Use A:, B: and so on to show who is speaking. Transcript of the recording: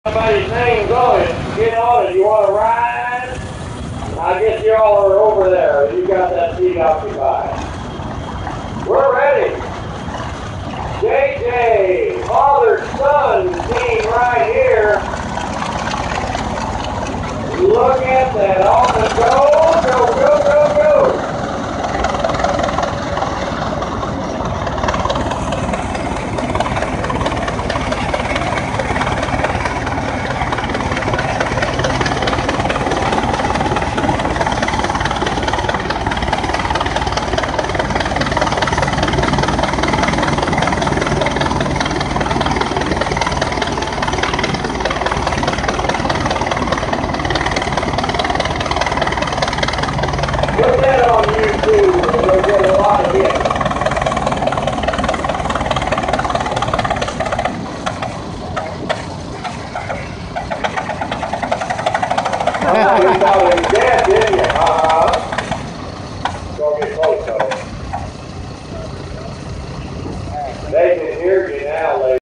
A: Somebody's name's on it. Get on it. You want to ride? I guess y'all are over there. You got that seat occupied. We're ready. JJ, father-son team right here. Look at that. Off the go. Go, go, go, go. Put that on YouTube, you'll get a lot of hits. You thought it was dead, didn't you? Go get close, though. They can hear you now, ladies.